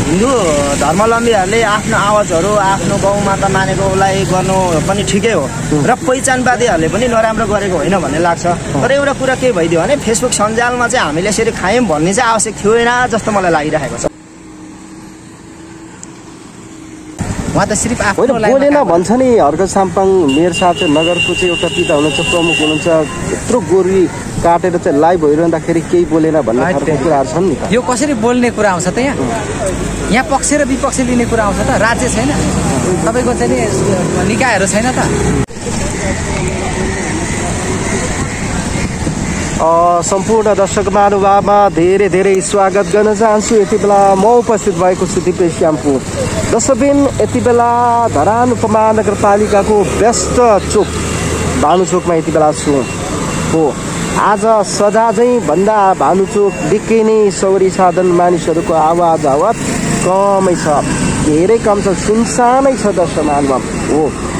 हिन्दू धर्मावलम्बीहरूले आफ्नो आवाजहरू आफ्नो गौमाता मानेकोलाई गर्नु पनि ठिकै हो र पहिचानवादीहरूले पनि नराम्रो गरेको होइन भन्ने लाग्छ। तर एउटा कुरा के भइदियो भने फेसबुक सञ्जालमा चाहिँ हामीले यसरी खायौँ भन्ने चाहिँ आवश्यक थिएन जस्तो मलाई लागिरहेको छ। उहाँ त सिर्फ आफ्नो बोलेन भन्छ नि। हर्क साम्पाङ मेयर साहब चाहिँ नगरको चाहिँ एउटा पिता हुनुहुन्छ, प्रमुख हुनुहुन्छ, यत्रो गोरी काटेर चाहिँ लाइभ भइरहँदाखेरि केही बोलेन भन्ने खालको कुराहरू छन् नि। यो कसरी बोल्ने कुरा आउँछ त यहाँ पक्ष र विपक्ष लिने कुरा आउँछ त। राज्य छैन तपाईँको चाहिँ निकायहरू छैन त। सम्पूर्ण दर्शक महानुभावमा धेरै धेरै स्वागत गर्न चाहन्छु। यति बेला म उपस्थित भएको छु दिपेश्यामपुर दशबिन। यति बेला धरान उपमहानगरपालिकाको व्यस्त चोक भानुचोकमा यति बेला छु हो। आज सदा चाहिँ भन्दा भानुचोक निकै नै सवारी साधन मानिसहरूको आवाज कमै छ, धेरै कम छ, सुनसानै छ दर्शक महानुभाव हो।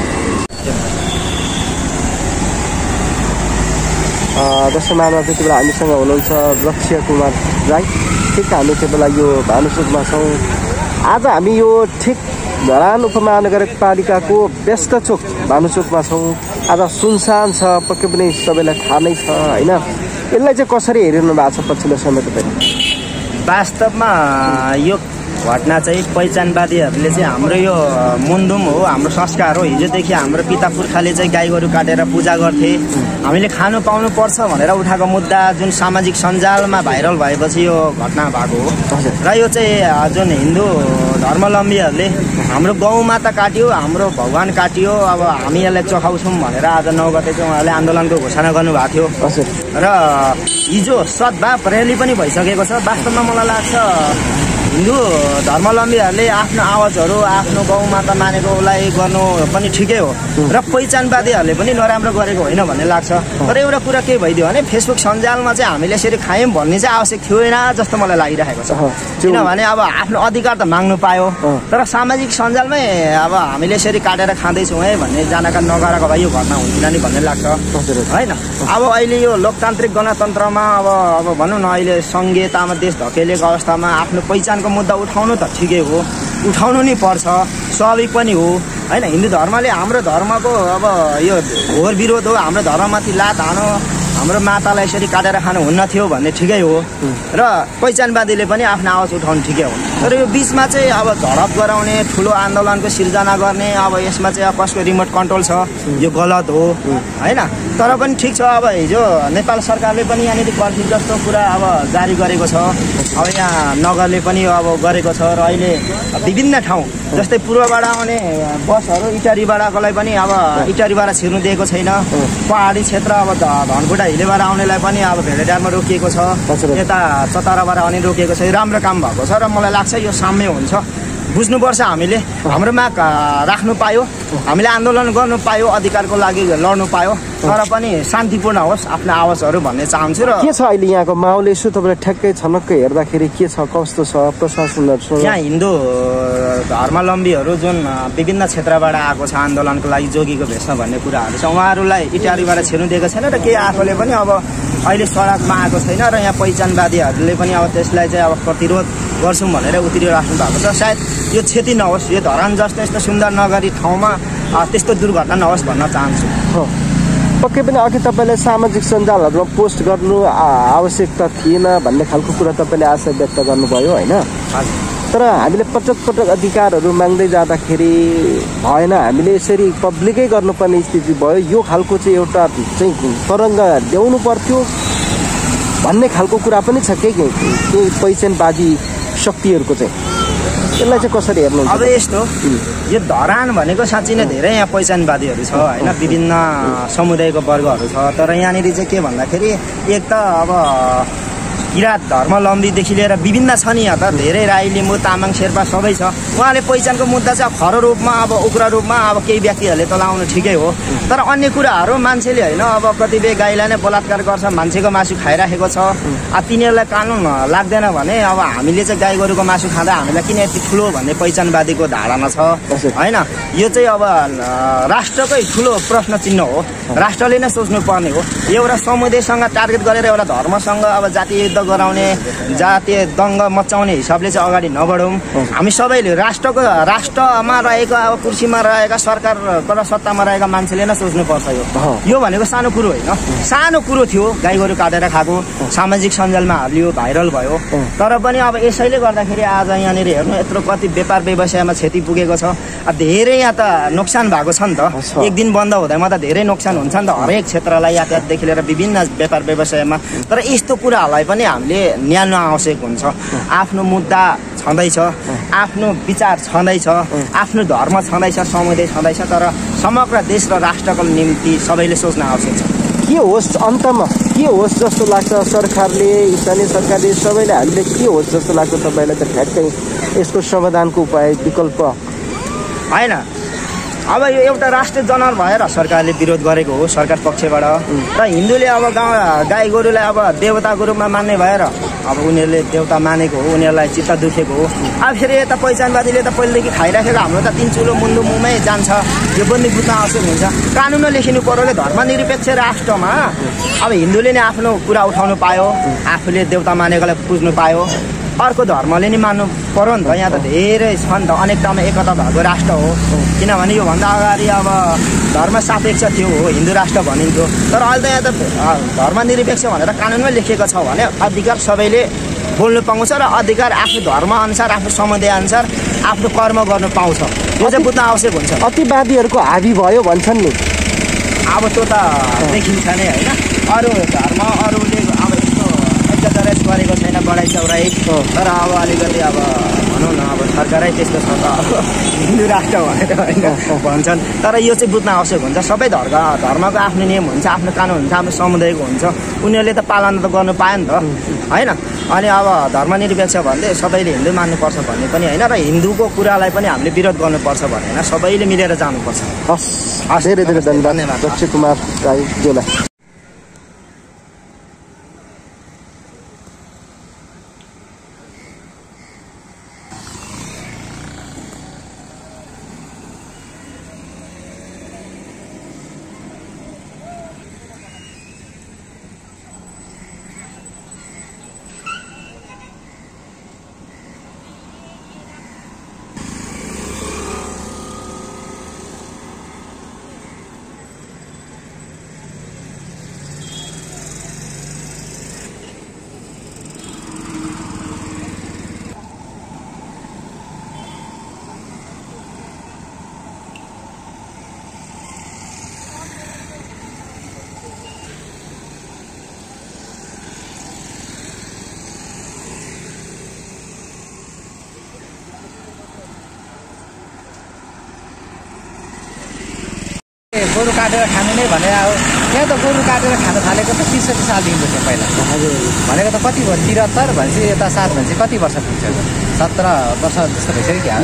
दर्शक महानुभाव त्यति बेला हामीसँग हुनुहुन्छ लक्ष्य कुमार राई। ठिक हामी त्यति बेला यो भानुचोकमा छौँ। आज हामी यो ठिक धरान उपमहानगरपालिकाको व्यस्त चोक भानुचोकमा छौँ। आज सुनसान छ, पक्कै पनि सबैलाई थाहा नै छ होइन। यसलाई चाहिँ कसरी हेरिनु भएको छ पछिल्लो समय तपाईँ? वास्तवमा यो घटना चाहिँ पहिचानवादीहरूले चाहिँ हाम्रो यो मुन्दुम हो, हाम्रो संस्कार हो। हिजोदेखि हाम्रो पिता पुर्खाले चाहिँ गाई गोरु काटेर पूजा गर्थे, हामीले खानु पाउनु पर्छ भनेर उठाएको मुद्दा जुन सामाजिक सञ्जालमा भाइरल भएपछि यो घटना भएको हो। र यो चाहिँ जुन हिन्दू धर्मावलम्बीहरूले हाम्रो गौमाता काट्यो, हाम्रो भगवान काटियो, अब हामी यसलाई चखाउँछौँ भनेर आज 9 गते चाहिँ उहाँले आन्दोलनको घोषणा गर्नुभएको थियो। र हिजो सद्भाव र्याली पनि भइसकेको छ। वास्तवमा मलाई लाग्छ हिन्दू धर्मावलम्बीहरूले आफ्नो आवाजहरू आफ्नो गौमाता मानेकोलाई गर्नु पनि ठिकै हो र पहिचानवादीहरूले पनि नराम्रो गरेको होइन भन्ने लाग्छ। तर एउटा कुरा के भइदियो भने फेसबुक सञ्जालमा चाहिँ हामीले यसरी खायौँ भन्ने चाहिँ आवश्यक थिएन जस्तो मलाई लागिरहेको छ। किनभने अब आफ्नो अधिकार त माग्नु पायो, तर सामाजिक सञ्जालमै अब हामीले यसरी काटेर खाँदैछौँ है भन्ने जानकार नगराएको भए यो घटना हुन्थेन नि भन्ने लाग्छ होइन। अब अहिले यो लोकतान्त्रिक गणतन्त्रमा अब भनौँ न अहिले सङ्घीयतामा देश धकेलेको अवस्थामा आफ्नो पहिचानको मुद्दा उठाउनु त ठिकै हो, उठाउनु नि पर्छ, स्वाभाविक पनि हो होइन। हिन्दू धर्मले हाम्रो धर्मको अब यो घोर विरोध हो, हाम्रो धर्ममाथि लात हानो, हाम्रो मातालाई यसरी काटेर खानु हुन्न थियो भन्ने ठिकै हो र पहिचानवादीले पनि आफ्नो आवाज उठाउनु ठिकै हो। तर यो बिचमा चाहिँ अब झडप गराउने, ठुलो आन्दोलनको सिर्जना गर्ने, अब यसमा चाहिँ अब कसको रिमोट कन्ट्रोल छ, यो गलत हो होइन। तर पनि ठिक छ, अब हिजो नेपाल सरकारले पनि यहाँनिर कर्फ्यू जस्तो कुरा अब जारी गरेको छ। अब यहाँ नगरले पनि अब गरेको छ र अहिले विभिन्न ठाउँ जस्तै पूर्वबाट आउने बसहरू इटारीबाटकोलाई पनि अब इटारीबाट छिर्नु दिएको छैन। पहाडी क्षेत्र अब धनकुटा हिलेबाट आउनेलाई पनि अब भेडेडारमा रोकिएको छ, यता चताराबाट आउने रोकिएको छ। राम्रो काम भएको छ र मलाई लाग्छ यो साम्य हुन्छ। बुझ्नुपर्छ, हामीले हाम्रो माग राख्नु पायो, हामीले आन्दोलन गर्नु पायो, अधिकारको लागि लड्नु पायो, तर पनि शान्तिपूर्ण होस् आफ्नो आवाजहरू भन्ने चाहन्छु। र के छ अहिले यहाँको माहौल यसो तपाईँले ठ्याक्कै छनक्कै हेर्दाखेरि के छ, कस्तो छ प्रशासनहरू? यहाँ हिन्दू धर्मावलम्बीहरू जुन विभिन्न क्षेत्रबाट आएको छ आन्दोलनको लागि जोगीको भेषमा भन्ने कुराहरू छ, उहाँहरूलाई इटारीबाट छिर्नु दिएको छैन र केही आफूले पनि अब अहिले सडकमा आएको छैन र यहाँ पहिचानवादीहरूले पनि अब त्यसलाई चाहिँ अब प्रतिरोध गर्छौँ भनेर उत्रिराख्नु भएको छ। सायद यो क्षति नहोस्, यो धरान जस्तो यस्तो सुन्दर नगरी ठाउँमा त्यस्तो दुर्घटना नहोस् भन्न चाहन्छु। पक्कै पनि अघि तपाईँले सामाजिक सञ्जालहरूमा पोस्ट गर्नु आवश्यकता थिएन भन्ने खालको कुरा तपाईँले आशा व्यक्त गर्नुभयो होइन। तर हामीले पटक पटक अधिकारहरू माग्दै जाँदाखेरि भएन, हामीले यसरी पब्लिकै गर्नुपर्ने स्थिति भयो। यो खालको चाहिँ एउटा चाहिँ तरङ्ग ल्याउनु पर्थ्यो भन्ने खालको कुरा पनि छ केही पहिचानवादी शक्तिहरूको चाहिँ। यसलाई चाहिँ कसरी हेर्नुहुन्छ? अब यस्तो यो धरान भनेको साँच्चै नै धेरै यहाँ पहिचानवादीहरू छ होइन, विभिन्न समुदायको वर्गहरू छ। तर यहाँनिर चाहिँ के भन्दाखेरि एक त अब किराँत धर्मावलम्बीदेखि लिएर विभिन्न छ नि, यहाँ त धेरै राई लिम्बू तामाङ शेर्पा सबै छ। उहाँले पहिचानको मुद्दा चाहिँ खरो रूपमा अब उग्र रूपमा अब केही व्यक्तिहरूले त लाउनु ठिकै हो, तर अन्य कुराहरू मान्छेले होइन अब कतिपय गाईलाई नै बलात्कार गर्छ, मान्छेको मासु खाइराखेको छ। तिनीहरूलाई कानुन लाग्दैन भने अब हामीले चाहिँ गाई गोरुको मासु खाँदा हामीलाई किन यति ठुलो भन्ने पहिचानवादीको धारणा छ होइन। यो चाहिँ अब राष्ट्रकै ठुलो प्रश्न चिन्ह हो, राष्ट्रले नै सोच्नु पर्ने हो। एउटा समुदायसँग टार्गेट गरेर एउटा धर्मसँग अब जातीय युद्ध गराउने जातीय दङ्ग मचाउने हिसाबले चाहिँ अगाडि नबढौँ। हामी सबैले राष्ट्रमा रहेका अब कुर्सीमा रहेका सरकार र सत्तामा रहेका मान्छेले नै सोच्नुपर्छ। यो भनेको सानो कुरो होइन, सानो कुरो थियो। गाई गोरु काटेर खाएको सामाजिक सञ्जालमा हालियो, भाइरल भयो। तर पनि अब यसैले गर्दाखेरि आज यहाँनिर हेर्नु यत्रो कति व्यापार व्यवसायमा क्षति पुगेको छ। धेरै यहाँ त नोक्सान भएको छ नि त। एक दिन बन्द हुँदामा त धेरै नोक्सान हुन्छ नि त हरेक क्षेत्रलाई, यातायातदेखि लिएर विभिन्न व्यापार व्यवसायमा। तर यस्तो कुराहरूलाई पनि हामीले न्याल्न आवश्यक हुन्छ। आफ्नो मुद्दा छँदैछ, आफ्नो विचार छँदैछ, आफ्नो धर्म छँदैछ, समुदाय छँदैछ, तर समग्र देश र राष्ट्रको निम्ति सबैले सोच्न आवश्यक छ। के होस् अन्तमा के होस् जस्तो लाग्छ? सरकारले, स्थानीय सरकारले, सबैले हामीले के होस् जस्तो लाग्छ तपाईँलाई? त ठ्याक्कै यसको समाधानको उपाय विकल्प होइन। अब यो एउटा राष्ट्रिय जनावर भएर सरकारले विरोध गरेको हो सरकार पक्षबाट, र हिन्दूले अब गाई गोरुलाई अब देवताको रूपमा मान्ने भएर अब उनीहरूले देवता मानेको हो, उनीहरूलाई चित्त दुखेको हो। अब फेरि यता पहिचानवादीले त पहिलेदेखि खाइराखेको हाम्रो त तिन चुलो मुन्डु मुमै जान्छ। यो पनि बुझ्न आवश्यक हुन्छ। कानुनमा लेखिनु पर्यो कि धर्मनिरपेक्ष राष्ट्रमा अब हिन्दूले नै आफ्नो कुरा उठाउनु पायो, आफूले देवता मानेकोलाई पुज्नु पायो, अर्को धर्मले नि मान्नु पर्यो नि त। यहाँ त धेरै छ नि त, अनेकतामा एकता भएको राष्ट्र हो। किनभने योभन्दा अगाडि अब धर्म सापेक्ष थियो, हो हिन्दू राष्ट्र भनिन्थ्यो। तर अहिले त यहाँ त धर्मनिरपेक्ष भनेर कानुनमै लेखिएको छ भने अधिकार सबैले बोल्नु पाउँछ र अधिकार आफ्नो धर्मअनुसार, आफ्नो समुदाय अनुसार आफ्नो कर्म गर्नु पाउँछ। यो चाहिँ बुझ्न आवश्यक हुन्छ। अतिवादीहरूको हाबी भयो भन्छन् नि, अब त्यो त देखिन्छ नै होइन। अरू धर्म अरूले अब यस्तो एडजरेस गरेको छैन बढाइ चौडाइ, तर अब अलिकति अब भनौँ न अब सरकारै त्यस्तो छ त अब हिन्दू राष्ट्र भनेर होइन भन्छन्। तर यो चाहिँ बुझ्न आवश्यक हुन्छ। सबै धर्मको आफ्नो नियम हुन्छ, आफ्नो कानुन हुन्छ, आफ्नो समुदायको हुन्छ। उनीहरूले त पालना त गर्नु पायो नि त होइन। अनि अब धर्मनिरपेक्ष भन्दै सबैले हिन्दू मान्नुपर्छ भन्ने पनि होइन, र हिन्दूको कुरालाई पनि हामीले विरोध गर्नुपर्छ भने होइन, सबैले मिलेर जानुपर्छ। हस्, धेरै धेरै धन्यवाद दक्ष कुमार राईज्यूलाई। गोरु काटेर खानु नै भने अब यहाँ त गोरु काटेर खान थालेको त ६३ सालदेखि थियो पहिला। भनेको त कति भयो ७३ भनेपछि यता ७ भनेपछि कति वर्ष पुग्छ? १७ वर्ष जस्तो भइसक्यो क्या।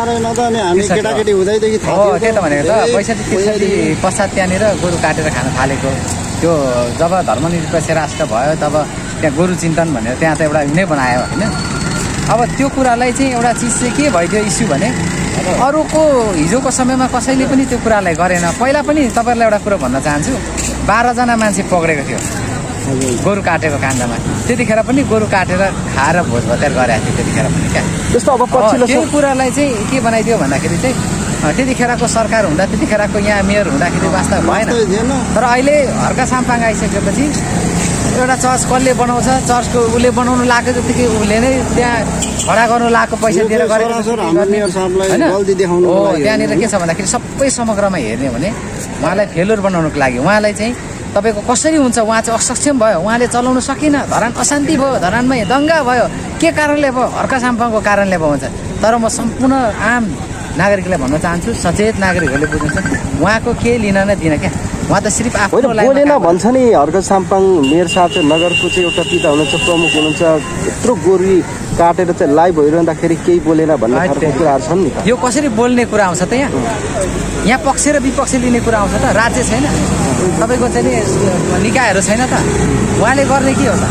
केटाकेटी हुँदैदेखि हो त्यही त भनेको त ६५ पश्चात त्यहाँनिर गोरु काटेर खान थालेको त्यो। जब धर्मनिरपेक्ष राष्ट्र भयो तब त्यहाँ गोरु चिन्तन भनेर त्यहाँ त एउटा नै बनायो होइन। अब त्यो कुरालाई चाहिँ एउटा चिज चाहिँ के भइदियो इस्यु भने अरूको हिजोको समयमा कसैले पनि त्यो कुरालाई गरेन। पहिला पनि तपाईँहरूलाई एउटा कुरो भन्न चाहन्छु, 12 जना मान्छे पक्रेको थियो गोरु काटेको काण्डमा। त्यतिखेर पनि गोरु काटेर खाएर भोज भतेर गरेको थियो त्यतिखेर पनि क्या। त्यस्तो अब त्यो कुरालाई चाहिँ के बनाइदियो भन्दाखेरि चाहिँ त्यतिखेरको सरकार हुँदा, त्यतिखेरको यहाँ मेयर हुँदाखेरि वास्तव भएन। तर अहिले हर्का साम्पाङ आइसकेपछि एउटा चर्च कसले बनाउँछ, चर्चको उसले बनाउनु लागेको जतिकै उसले नै त्यहाँ खडा गर्नु लागेको पैसा दिएर गरेको होइन। हो त्यहाँनिर के छ भन्दाखेरि सबै समग्रमा हेर्ने भने उहाँलाई फेलुर बनाउनुको लागि उहाँलाई चाहिँ तपाईँको कसरी हुन्छ, उहाँ चाहिँ असक्षम भयो, उहाँले चलाउन सकिन, धरान अशान्ति भयो, धरानमै दङ्गा भयो, के कारणले भयो? हर्का साम्पाङको कारणले भयो भन्छ। तर म सम्पूर्ण आम नागरिकलाई भन्न चाहन्छु, सचेत नागरिकहरूले बुझ्नुहुन्छ उहाँको के लिन नै दिन क्या। उहाँ त सिर्फ आफ्नो बोलेन भन्छ नि। हर्का साम्पाङ मेयर साहब चाहिँ नगरको चाहिँ एउटा पिता हुनुहुन्छ, प्रमुख हुनुहुन्छ। यत्रो गोरु काटेर चाहिँ लाइभ भइरहँदाखेरि केही बोलेन भन्ने खालको कुराहरू छन् नि। यो कसरी बोल्ने कुरा आउँछ त? यहाँ पक्ष र विपक्ष लिने कुरा आउँछ त? राज्य छैन तपाईँको चाहिँ नि निकायहरू छैन त? उहाँले गर्ने के हो त?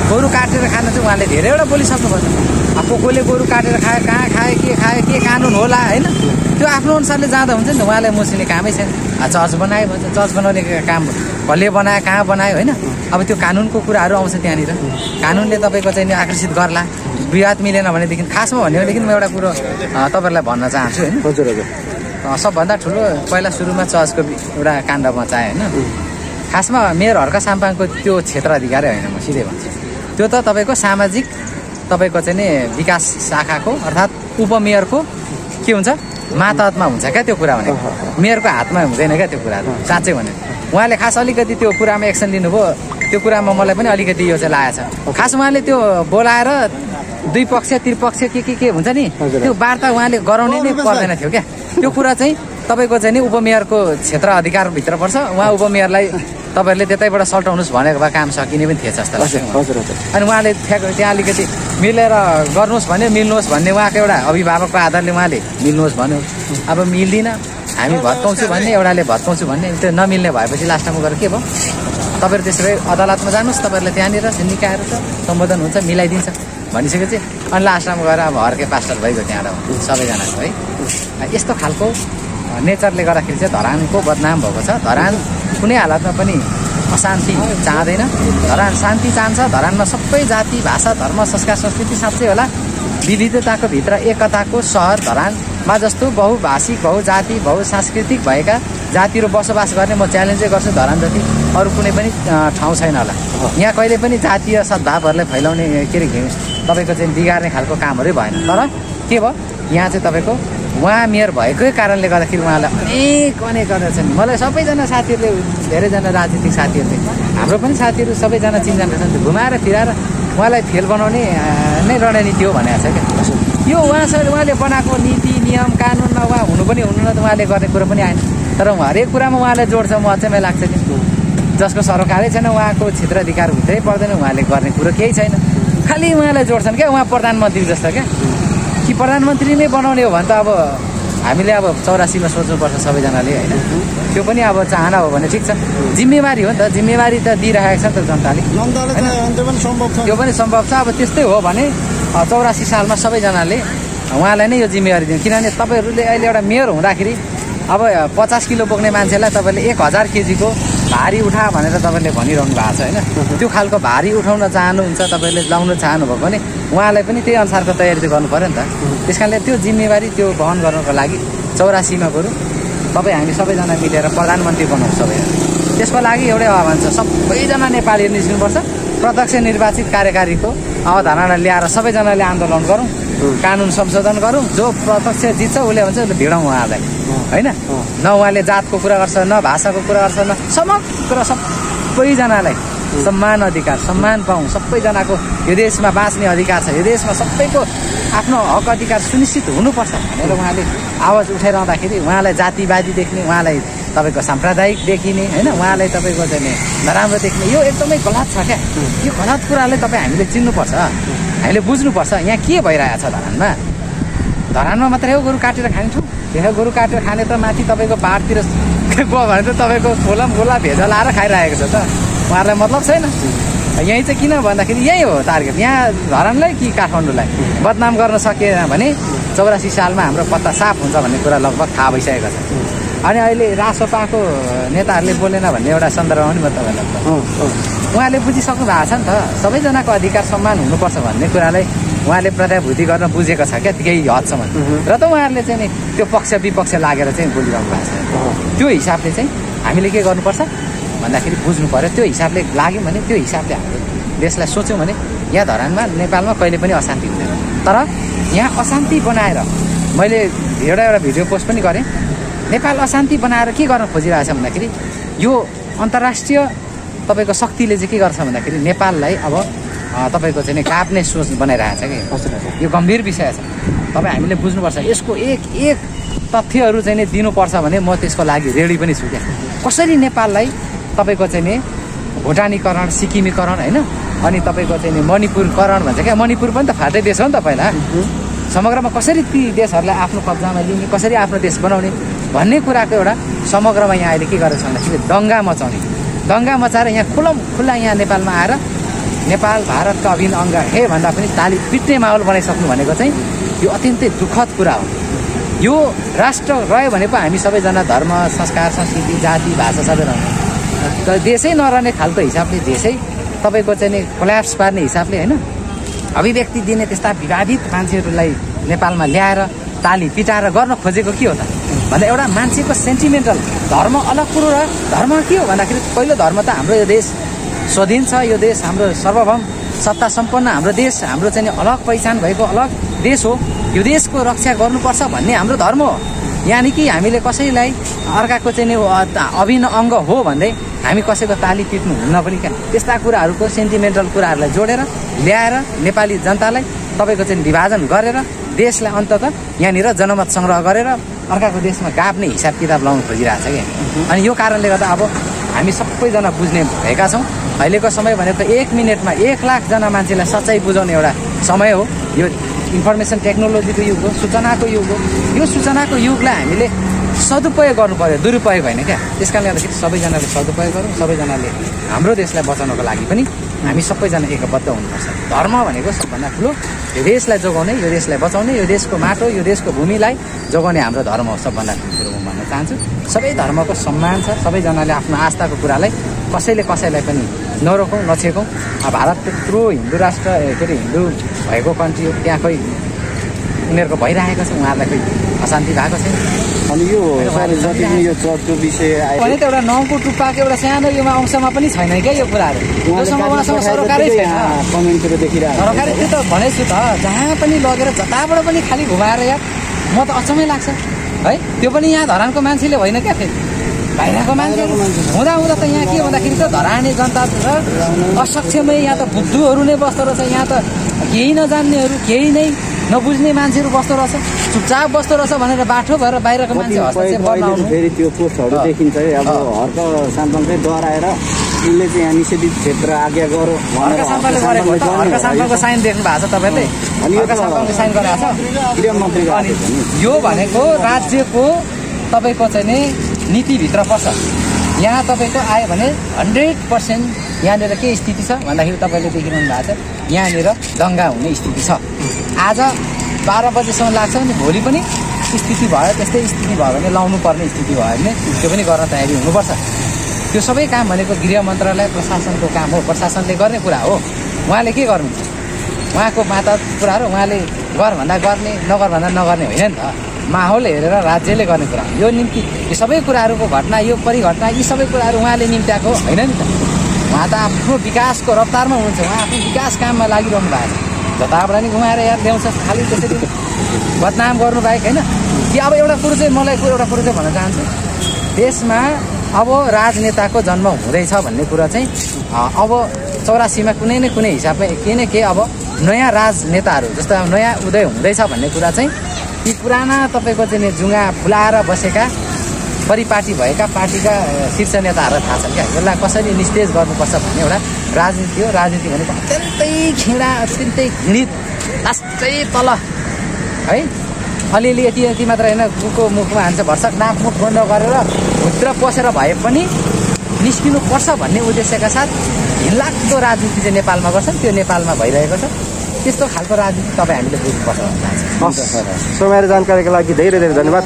गोरु काटेर खान चाहिँ उहाँले धेरैवटा बोलिसक्नुभएको छ। कोले गोरु काटेर खायो, कहाँ खायो, के कानुन होला होइन, त्यो आफ्नो अनुसारले जाँदा हुन्छ नि त। उहाँले मुस्लिमले कामै छैन। चर्च बनायो भन्छ, चर्च बनाउने काम कसले बनायो, कहाँ बनायो होइन। अब त्यो कानुनको कुराहरू आउँछ त्यहाँनिर। कानुनले तपाईँको चाहिँ आकर्षित गर्ला, विवाद मिलेन भनेदेखि। खासमा भन्यो भनेदेखि म एउटा कुरो तपाईँहरूलाई भन्न चाहन्छु होइन। हजुर हजुर। सबभन्दा ठुलो पहिला सुरुमा चर्चको एउटा काण्ड मचायो होइन। खासमा मेयर हर्क साम्पाङको त्यो क्षेत्र अधिकारी होइन, म सिधै भन्छु। त्यो त तपाईँको सामाजिक तपाईँको चाहिँ नि विकास शाखाको अर्थात् उपमेयरको के हुन्छ मातहतमा हुन्छ क्या त्यो कुरा भने। मेयरको हातमा हुँदैन क्या त्यो कुरा साँच्चै भने। उहाँले खास अलिकति त्यो कुरामा एक्सन लिनुभयो। त्यो कुरामा मलाई पनि अलिकति यो चाहिँ लागेको छ। खास उहाँले त्यो बोलाएर दुई पक्ष त्रिपक्ष के हुन्छ नि त्यो वार्ता उहाँले गराउनै नै पर्दैन थियो क्या। त्यो कुरा चाहिँ तपाईँको चाहिँ नि उपमेयरको क्षेत्र अधिकारभित्र पर्छ। उहाँ उपमेयरलाई तपाईँहरूले त्यतैबाट सल्टाउनुहोस् भनेको भए काम सकिने पनि थिएछ जस्तो लाग्छ। अनि उहाँले त्यहाँ अलिकति मिलेर गर्नुहोस् भने मिल्नुहोस् भन्ने उहाँको एउटा अभिभावकको आधारले उहाँले मिल्नुहोस् भन्यो। अब मिल्दिन हामी भत्काउँछु भन्ने, एउटाले भत्काउँछु भन्ने, त्यो नमिल्ने भएपछि लास्टमा गएर के भयो तपाईँहरू त्यसो भए अदालतमा जानुहोस्, तपाईँहरूले त्यहाँनिर निकायहरू छ सम्बोधन हुन्छ मिलाइदिन्छ भनिसकेपछि अनि लास्टमा गएर अब हर्के पास्टर भइगयो त्यहाँबाट सबैजनाको है। यस्तो खालको नेचरले गर्दाखेरि चाहिँ धरानको बदनाम भएको छ। धरान कुनै हालतमा पनि अशान्ति चाहँदैन, धरान शान्ति चाहन्छ। धरानमा सबै जाति भाषा धर्म संस्कार संस्कृति साँच्चै होला विविधताको भित्र एकताको सहर धरानमा जस्तो बहुभाषिक बहुजाति बहुसांस्कृतिक भएका जातिहरू बसोबास गर्ने म च्यालेन्जै गर्छु धरान जति अरू कुनै पनि ठाउँ छैन होला। यहाँ कहिले पनि जातीय सद्भावहरूलाई फैलाउने के अरे तपाईँको चाहिँ बिगार्ने खालको कामहरू भएन। तर के भयो यहाँ चाहिँ तपाईँको उहाँ मेयर भएकै कारणले गर्दाखेरि उहाँलाई अनेक गर्दा छन्। मलाई सबैजना साथीहरूले धेरैजना राजनीतिक साथीहरूले हाम्रो पनि साथीहरू सबैजना चिनजान छन्। घुमाएर फिराएर उहाँलाई फेल बनाउने नै रणनीति हो भनेको छ क्या। यो उहाँले बनाएको नीति नियम कानुन उहाँ हुनु पनि हुनु न त उहाँले गर्ने कुरो पनि आएन। तर हरेक कुरामा उहाँलाई जोड्छ म अचम्मै लाग्छ कि जसको सरकारै छैन उहाँको क्षेत्र अधिकार भित्रै पर्दैन उहाँले गर्ने कुरो केही छैन। खालि उहाँलाई जोड्छन् क्या उहाँ प्रधानमन्त्री जस्तो क्या। कि प्रधानमन्त्री नै बनाउने हो भने त अब हामीले अब 84मा सोच्नुपर्छ सबैजनाले होइन। त्यो पनि अब चाहना हो भने ठिक छ, जिम्मेवारी हो नि त, जिम्मेवारी त दिइरहेको छ नि त जनताले, त्यो पनि सम्भव छ। अब त्यस्तै हो भने 84 सालमा सबैजनाले उहाँलाई नै यो जिम्मेवारी दिनु। किनभने तपाईँहरूले अहिले एउटा मेयर हुँदाखेरि अब 50 किलो बोक्ने मान्छेलाई तपाईँले 1000 केजीको भारी उठा भनेर तपाईँले भनिरहनु भएको छ होइन। त्यो खालको भारी उठाउन चाहनुहुन्छ तपाईँले लाउन चाहनुभयो भने उहाँलाई पनि त्यही अनुसारको तयारी त गर्नु पऱ्यो नि त। त्यस कारणले त्यो जिम्मेवारी त्यो वहन गर्नको लागि 84मा बरु तपाईँ हामी सबैजना मिलेर प्रधानमन्त्री बनाउँ सबैजना। त्यसको लागि एउटै आह्वान छ, सबैजना नेपालीहरू निस्किनुपर्छ। प्रत्यक्ष निर्वाचित कार्यकारीको अवधारणा ल्याएर सबैजनाले आन्दोलन गरौँ, कानुन संशोधन गरौँ। जो प्रत्यक्ष जित्छ उसले भन्छ भिडौँ उहाँलाई होइन। न उहाँले जातको कुरा गर्छ न भाषाको कुरा गर्छ न समग्र सबैजनालाई सम्मान अधिकार सम्मान पाऊँ। सबैजनाको यो देशमा बाँच्ने अधिकार छ, यो देशमा सबैको आफ्नो हक अधिकार सुनिश्चित हुनुपर्छ भनेर उहाँले आवाज उठाइरहँदाखेरि उहाँलाई जातिवादी देख्ने, उहाँलाई तपाईँको साम्प्रदायिक देखिने होइन, उहाँलाई तपाईँको चाहिँ नराम्रो देख्ने यो एकदमै गलत छ क्या। यो गलत कुरालाई तपाईँ हामीले चिन्नुपर्छ, हामीले बुझ्नुपर्छ। यहाँ के भइरहेछ धरानमा? धरानमा मात्रै हो गोरु काटेर खाने ठाउँ? त्यहाँ गोरु काटेर खाने त माथि तपाईँको पाहाडतिर गयो भने त तपाईँको गोला भेजा लाएर खाइरहेको छ त, उहाँहरूलाई मतलब छैन। यहीँ चाहिँ किन भन्दाखेरि यही हो टार्गेट, यहाँ धरानलाई कि काठमाडौँलाई बदनाम गर्न सकेन भने 84 सालमा हाम्रो पत्ता साफ हुन्छ भन्ने कुरा लगभग थाहा भइसकेको छ। अनि अहिले रासोपाको नेताहरूले बोलेन भन्ने एउटा सन्दर्भमा पनि म तपाईँलाई उहाँले बुझिसक्नु भएको छ नि त। सबैजनाको अधिकार सम्मान हुनुपर्छ भन्ने कुरालाई उहाँले प्राध्याभूति गर्न बुझेको छ क्या केही हदसम्म। र त उहाँहरूले चाहिँ नि त्यो पक्ष विपक्ष लागेर चाहिँ बोलिरहनु भएको छ। त्यो हिसाबले चाहिँ हामीले के गर्नुपर्छ भन्दाखेरि बुझ्नु पऱ्यो। त्यो हिसाबले लाग्यौँ भने त्यो हिसाबले हामीले देशलाई सोच्यौँ भने यहाँ धरानमा नेपालमा कहिले पनि अशान्ति हुँदैन। तर यहाँ अशान्ति बनाएर मैले एउटा भिडियो पोस्ट पनि गरेँ। नेपाल अशान्ति बनाएर के गर्न खोजिरहेछ भन्दाखेरि यो अन्तर्राष्ट्रिय तपाईँको शक्तिले चाहिँ के गर्छ भन्दाखेरि नेपाललाई अब तपाईँको चाहिँ काप्ने सोच बनाइरहेछ कि यो गम्भीर विषय छ। तपाईँ हामीले बुझ्नुपर्छ। यसको एक तथ्यहरू चाहिँ दिनुपर्छ भने म त्यसको लागि रेडी पनि छु क्या। कसरी नेपाललाई तपाईँको चाहिँ नि भुटानीकरण सिक्किमीकरण होइन अनि तपाईँको चाहिँ नि मणिपुरकरण भन्छ क्या। मणिपुर पनि त फाल्टै देश हो नि त पहिला। समग्रमा कसरी ती देशहरूलाई आफ्नो कब्जामा लिने, कसरी आफ्नो देश बनाउने भन्ने कुराको एउटा समग्रमा यहाँ अहिले के गरेको छ भन्दाखेरि दङ्गा मचाउने, दङ्गा मचाएर यहाँ खुल्ला यहाँ नेपालमा आएर नेपाल भारतका अभिन्न अङ्ग हे भन्दा पनि ताली पिट्ने माहौल बनाइसक्नु भनेको चाहिँ यो अत्यन्तै दुःखद कुरा हो। यो राष्ट्र रह्यो भने पो हामी सबैजना धर्म संस्कार संस्कृति जाति भाषा सबै रहन्छ। देशै नरहने खालको हिसाबले देशै तपाईँको चाहिँ नि कोल्याप्स पार्ने हिसाबले होइन अभिव्यक्ति दिने त्यस्ता विवादित मान्छेहरूलाई नेपालमा ल्याएर ताली पिटाएर गर्न खोजेको के हो त भन्दा एउटा मान्छेको सेन्टिमेन्टल धर्म अलग कुरो र धर्म के हो भन्दाखेरि पहिलो धर्म त हाम्रो यो देश स्वाधीन छ, यो देश हाम्रो सर्वभौम सत्ता सम्पन्न हाम्रो देश, हाम्रो चाहिँ अलग पहिचान भएको अलग देश हो, यो देशको रक्षा गर्नुपर्छ भन्ने हाम्रो धर्म हो। यानि कि हामीले कसैलाई अर्काको चाहिँ अभिन्न अङ्ग हो भन्दै हामी कसैको ताली पिट्नु हुन्न पनि क्या। त्यस्ता कुराहरूको सेन्टिमेन्टल कुराहरूलाई जोडेर ल्याएर नेपाली जनतालाई तपाईँको चाहिँ विभाजन गरेर देशलाई अन्ततः यहाँनिर जनमत सङ्ग्रह गरेर अर्काको देशमा गाप्ने हिसाब किताब लाउनु खोजिरहेको छ क्या। अनि यो कारणले गर्दा अब हामी सबैजना बुझ्ने भएका छौँ। अहिलेको समय भनेको 1 मिनटमा 1 लाखजना मान्छेलाई सच्चाइ बुझाउने एउटा समय हो। यो इन्फर्मेसन टेक्नोलोजीको युग हो, सूचनाको युग हो। यो सूचनाको युगलाई हामीले सदुपयोग गर्नु पर्यो, दुरुपयोग होइन क्या। त्यस कारणले गर्दाखेरि सबैजनाले सदुपयोग गरौँ, सबैजनाले हाम्रो देशलाई बचाउनको लागि पनि हामी सबैजना एकबद्ध हुनुपर्छ। धर्म भनेको सबभन्दा ठुलो यो देशलाई जोगाउने, यो देशलाई बचाउने, यो देशको माटो, यो देशको भूमिलाई जोगाउने हाम्रो धर्म हो सबभन्दा ठुलो कुरो म भन्न चाहन्छु। सबै धर्मको सम्मान छ, सबैजनाले आफ्नो आस्थाको कुरालाई कसैले कसैलाई पनि नरोकौँ, नछेकौँ। भारत त्यत्रो हिन्दू राष्ट्र के अरे हिन्दू भएको कन्ट्री हो, त्यहाँ खोइ उनीहरूको भइरहेको छ, उहाँहरूलाई खोइ अशान्ति भएको छैन। अनि यो जति पनि यो चर्चको विषय आयो भने त एउटा नाउँको टुप्पाको एउटा सानो यो अंशमा पनि छैन क्या यो कुराहरू। उहाँसँग सरकारै छैन, कमेन्टहरू देखिरहेको सरकारले त्यो त भनेछु त, जहाँ पनि लगेर जताबाट पनि खालि घुमाएर यार म त अचम्मै लाग्छ है। त्यो पनि यहाँ धरानको मान्छेले होइन क्या, फेरि बाहिरको मान्छे हुँदा हुँदा त यहाँ के भन्दाखेरि त धराने जनता र असक्षमै यहाँ त बुद्धुहरू नै बस्दो रहेछ, यहाँ त केही नजान्नेहरू केही नै नबुझ्ने मान्छेहरू बस्दो रहेछ, चुपचाप बस्दो रहेछ भनेर बाठो भएर बाहिरको मान्छे हस्तक्षेप गर्न आउनु। फेरि त्यो पोस्टहरू देखिन्छ है, अब हर्क साम्पाङकै डराएर उसले चाहिँ यहाँ निषेधित क्षेत्र आज्ञा गरो हर्क साम्पाङले गरेको त, हर्क साम्पाङको साइन देख्नु भएको छ तपाईँले, हर्क साम्पाङले साइन गरेको छ। अनि यो भनेको राज्यको तपाईँको चाहिँ नि नीतिभित्र पर्छ। यहाँ तपाईँको आयो भने 100% यहाँनिर के स्थिति छ भन्दाखेरि तपाईँले देखिरहनु भएको छ, यहाँनिर दङ्गा हुने स्थिति छ। आज 12 बजेसम्म लाग्छ भने भोलि पनि स्थिति भयो, त्यस्तै स्थिति भयो भने लाउनु पर्ने स्थिति भयो भने त्यो पनि गर्न तयारी हुनुपर्छ। त्यो सबै काम भनेको गृह मन्त्रालय प्रशासनको काम हो, प्रशासनले गर्ने कुरा हो। उहाँले के गर्नुहुन्छ, उहाँको माता कुरा हो, उहाँले गर भन्दा गर्ने नगर भन्दा नगर्ने होइन नि त, माहौल हेरेर राज्यले गर्ने कुरा। यो निम्ति यो सबै कुराहरूको घटना, यो परिघटना, यी सबै कुराहरू उहाँले निम्त्याएको होइन नि त। उहाँ त आफ्नो विकासको रफ्तारमा हुनुहुन्छ, उहाँ आफ्नो विकास काममा लागिरहनु भएको छ। जताबाट नि घुमाएर यार ल्याउँछ खालि त्यसरी बदनाम गर्नु बाहेक होइन। कि अब एउटा कुरो चाहिँ मलाई एउटा कुरो चाहिँ भन्न चाहन्छु, देशमा अब राजनेताको जन्म हुँदैछ भन्ने कुरा चाहिँ अब 84मा कुनै न कुनै हिसाबमा केही न केही अब नयाँ राजनेताहरू जस्तो अब नयाँ उदय हुँदैछ भन्ने कुरा चाहिँ ती पुराना तपाईँको चाहिँ जुङ्गा फुलाएर बसेका परिपाटी भएका पार्टीका शीर्ष नेताहरूलाई थाहा छ क्या, यसलाई कसरी निस्तेज गर्नुपर्छ भन्ने एउटा राजनीति हो। राजनीति भनेको अत्यन्तै खिँडा, अत्यन्तै घृणित, लास्टै तल है, अलिअलि यति यति मात्र होइन, कुको मुखमा हान्छ भर्सक नाक मुख बन्द गरेर भित्र पसेर भए पनि निस्किनुपर्छ भन्ने उद्देश्यका साथ घिनलाग्दो राजनीति चाहिँ नेपालमा गर्छन्। त्यो नेपालमा भइरहेको छ। त्यस्तो खालको राजनीति तपाईँ हामीले बुझ्नुपर्छ भन्न चाहन्छु। समय र जानकारीको लागि धेरै धेरै धन्यवाद।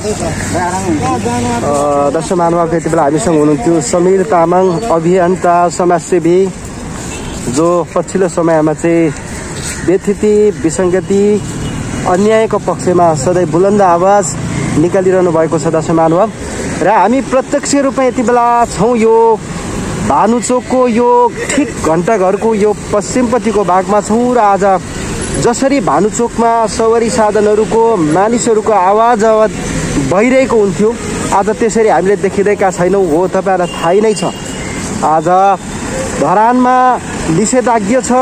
दर्शक महानुभाव यति बेला हामीसँग हुनुहुन्थ्यो समीर तामाङ, अभियन्ता समाजसेवी, जो पछिल्लो समयमा चाहिँ व्यथिति विसङ्गति अन्यायको पक्षमा सधैँ बुलन्द आवाज निकालिरहनु भएको छ दर्शक महानुभाव। र हामी प्रत्यक्ष रूपमा यति बेला छौँ यो भानुचोकको यो ठिक घण्टाघरको यो पश्चिमपट्टिको भागमा छौँ। र आज जसरी भानुचोकमा सवारी साधनहरूको मानिसहरूको आवाज भइरहेको हुन्थ्यो, आज त्यसरी हामीले देखिरहेका छैनौँ। हो, तपाईँहरूलाई थाहै नै छ, आज धरानमा निषेधाज्ञा छ,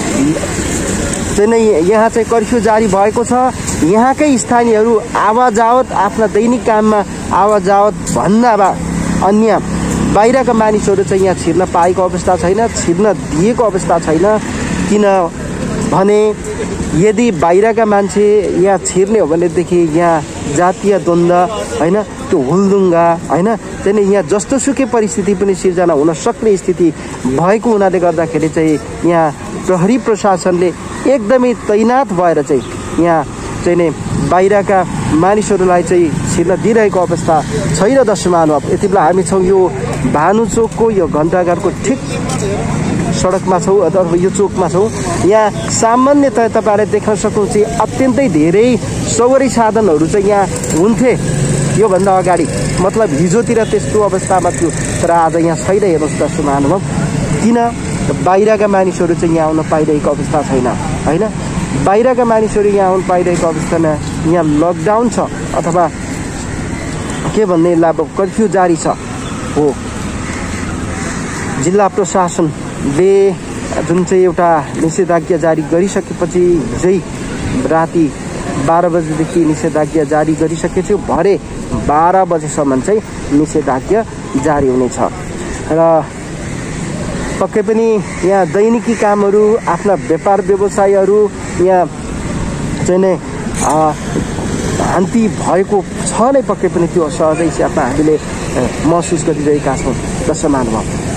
यहाँ चाहिँ कर्फ्यू जारी भएको छ। यहाँकै स्थानीयहरू आवाजावत आफ्ना दैनिक काममा आवाजावत भन्दा अन्य बाहिरका मानिसहरू चाहिँ यहाँ छिर्न पाएको अवस्था छैन, छिर्न दिएको अवस्था छैन। किनभने यदि बाहिरका मान्छे यहाँ छिर्ने हो भनेदेखि यहाँ जातीय द्वन्द्व होइन, त्यो हुलदुङ्गा होइन, त्यही यहाँ जस्तो सुकै परिस्थिति पनि सिर्जना हुन सक्ने स्थिति भएको हुनाले गर्दाखेरि चाहिँ यहाँ प्रहरी प्रशासनले एकदमै तैनात भएर चाहिँ यहाँ चाहिँ नै बाहिरका मानिसहरूलाई चाहिँ छिर्न दिइरहेको अवस्था छैन। दर्शक महानुभाव, यति बेला हामी छौँ यो भानुचोकको यो घण्टाघरको ठिक सडकमा छौँ अथवा यो चोकमा छौँ। यहाँ सामान्यतया तपाईँहरूले देख्न सक्नुहुन्छ अत्यन्तै धेरै सवारी साधनहरू चाहिँ यहाँ हुन्थे योभन्दा अगाडि, मतलब हिजोतिर त्यस्तो अवस्थामा थियो, तर आज यहाँ छैन। हेर्नुहोस् दर्शक महानुभाव, किन बाहिरका मानिसहरू चाहिँ यहाँ आउन पाइरहेको अवस्था छैन होइन। बाहिरका मानिसहरू यहाँ आउन पाइरहेको अवस्थामा यहाँ लकडाउन छ अथवा के भन्ने अब कर्फ्यू जारी छ हो। जिल्ला प्रशासनले जुन चाहिँ एउटा निषेधाज्ञा जारी गरिसकेपछि हिजै राति 12 बजेदेखि निषेधाज्ञा जारी गरिसकेको थियो। भरे 12 बजेसम्म चाहिँ निषेधाज्ञा जारी हुनेछ र पक्कै पनि यहाँ दैनिकी कामहरू, आफ्ना व्यापार व्यवसायहरू यहाँ चाहिँ नै शान्ति भएको छ नै, पक्कै पनि त्यो सहजै चाहिँ हामीले महसुस गरिरहेका छौँ। दर्शक महानुभाव।